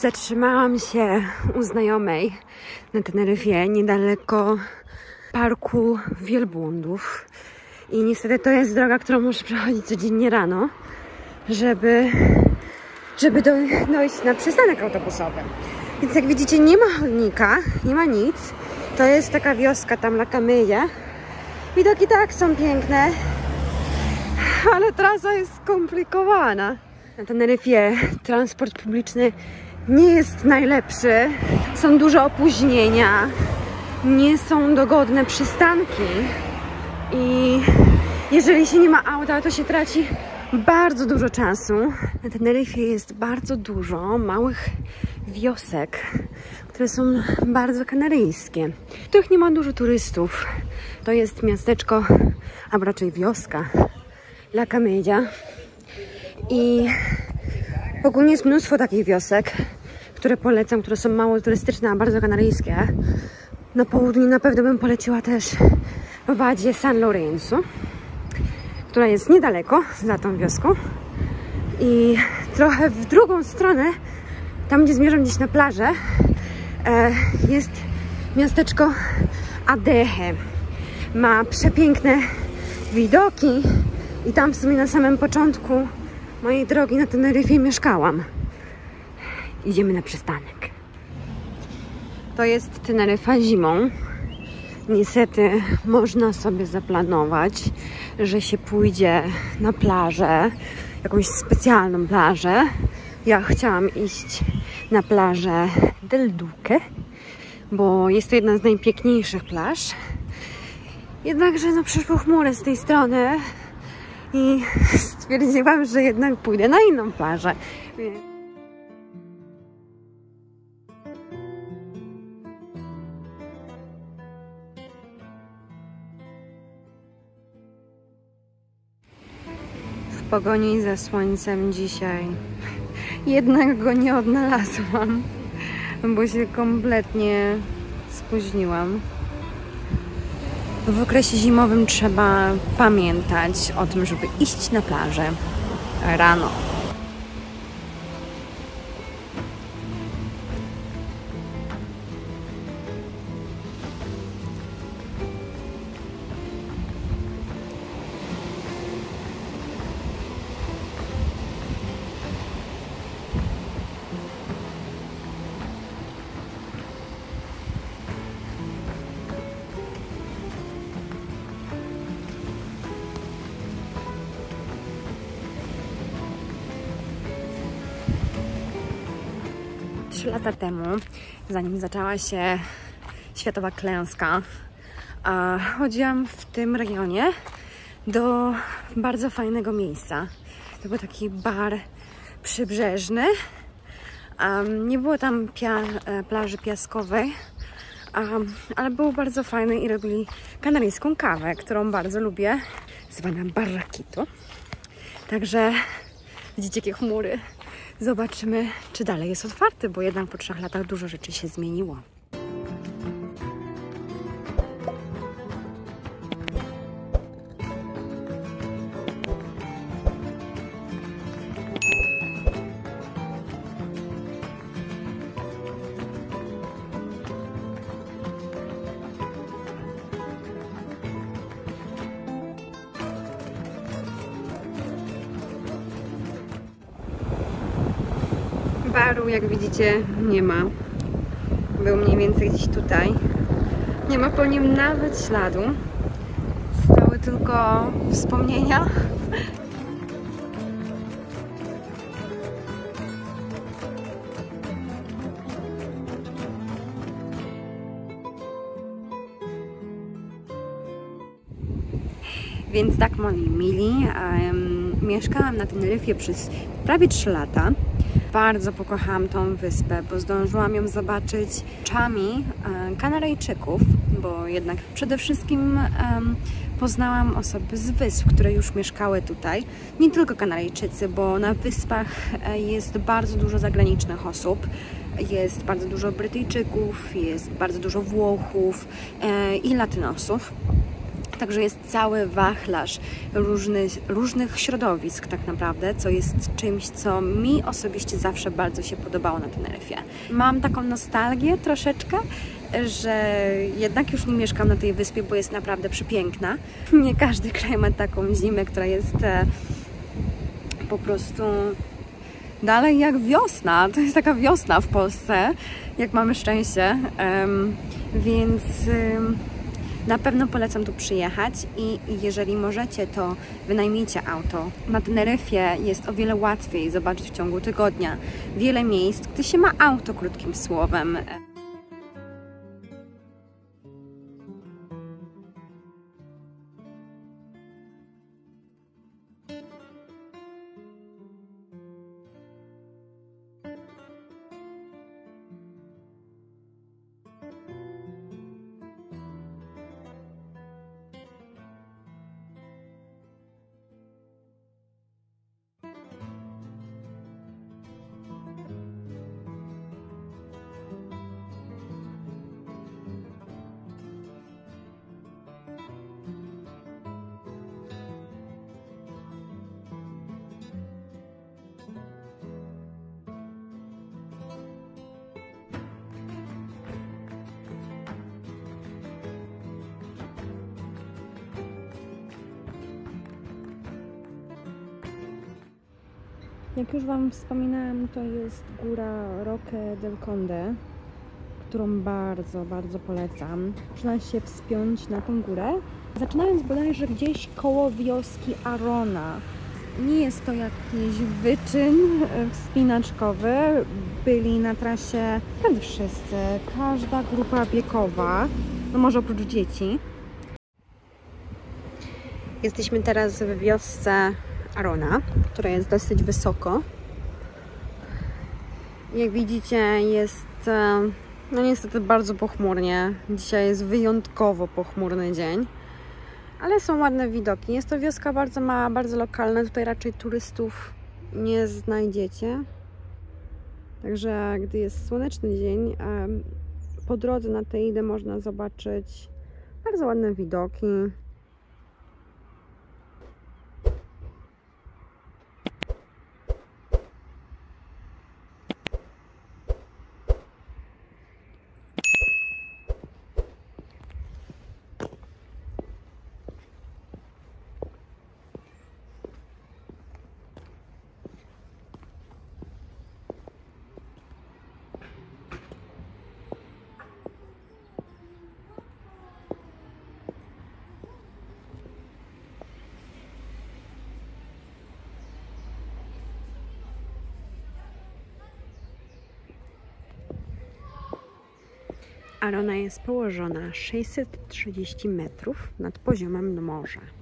Zatrzymałam się u znajomej na Teneryfie, niedaleko parku wielbłądów. I niestety to jest droga, którą muszę przechodzić codziennie rano, żeby dojść na przystanek autobusowy. Więc jak widzicie, nie ma chodnika, nie ma nic. To jest taka wioska tam La Camella. Widoki tak są piękne, ale trasa jest skomplikowana. Na Teneryfie transport publiczny nie jest najlepszy. Są duże opóźnienia, nie są dogodne przystanki i jeżeli się nie ma auta, to się traci bardzo dużo czasu. Na Teneryfie jest bardzo dużo małych wiosek, które są bardzo kanaryjskie, w których nie ma dużo turystów. To jest miasteczko, a raczej wioska La Camella i ogólnie jest mnóstwo takich wiosek, które polecam, które są mało turystyczne, a bardzo kanaryjskie. Na południe na pewno bym poleciła też Valle San Lorenzo, która jest niedaleko za tą wioską i trochę w drugą stronę, tam gdzie zmierzam gdzieś na plażę, jest miasteczko Adeje. Ma przepiękne widoki i tam w sumie na samym początku mojej drogi na Teneryfie mieszkałam. Idziemy na przystanek. To jest Teneryfa zimą. Niestety można sobie zaplanować, że się pójdzie na plażę, jakąś specjalną plażę. Ja chciałam iść na plażę Del Duque, bo jest to jedna z najpiękniejszych plaż. Jednakże no, przyszły chmury z tej strony i stwierdziłam, że jednak pójdę na inną plażę. W pogoni za słońcem dzisiaj jednak go nie odnalazłam, bo się kompletnie spóźniłam. W okresie zimowym trzeba pamiętać o tym, żeby iść na plażę rano. Trzy lata temu, zanim zaczęła się światowa klęska, chodziłam w tym rejonie do bardzo fajnego miejsca. To był taki bar przybrzeżny. Nie było tam plaży piaskowej, ale był bardzo fajny i robili kanaryjską kawę, którą bardzo lubię, zwana barraquito. Także widzicie, jakie chmury. Zobaczymy, czy dalej jest otwarty, bo jednak po 3 latach dużo rzeczy się zmieniło. Baru, jak widzicie, nie ma. Był mniej więcej gdzieś tutaj. Nie ma po nim nawet śladu. Zostały tylko wspomnienia. Więc tak, moi mili, mieszkałam na Teneryfie przez prawie 3 lata. Bardzo pokochałam tą wyspę, bo zdążyłam ją zobaczyć oczami Kanaryjczyków, bo jednak przede wszystkim poznałam osoby z wysp, które już mieszkały tutaj. Nie tylko Kanaryjczycy, bo na wyspach jest bardzo dużo zagranicznych osób. Jest bardzo dużo Brytyjczyków, jest bardzo dużo Włochów i Latynosów. Także jest cały wachlarz różnych środowisk tak naprawdę, co jest czymś, co mi osobiście zawsze bardzo się podobało na Teneryfie. Mam taką nostalgię troszeczkę, że jednak już nie mieszkam na tej wyspie, bo jest naprawdę przepiękna. Nie każdy kraj ma taką zimę, która jest po prostu dalej jak wiosna. To jest taka wiosna w Polsce, jak mamy szczęście. Więc na pewno polecam tu przyjechać i jeżeli możecie, to wynajmijcie auto. Na Teneryfie jest o wiele łatwiej zobaczyć w ciągu tygodnia wiele miejsc, gdy się ma auto, krótkim słowem. Jak już Wam wspominałam, to jest góra Roque del Conde, którą bardzo, bardzo polecam. Można się wspiąć na tą górę, zaczynając bodajże gdzieś koło wioski Arona. Nie jest to jakiś wyczyn wspinaczkowy. Byli na trasie prawie wszyscy, każda grupa wiekowa, no może oprócz dzieci. Jesteśmy teraz w wiosce Arona, która jest dosyć wysoko. Jak widzicie, jest no niestety bardzo pochmurnie. Dzisiaj jest wyjątkowo pochmurny dzień, ale są ładne widoki. Jest to wioska bardzo mała, bardzo lokalna. Tutaj raczej turystów nie znajdziecie. Także gdy jest słoneczny dzień, po drodze na tej idę można zobaczyć bardzo ładne widoki. Arona jest położona 630 metrów nad poziomem morza.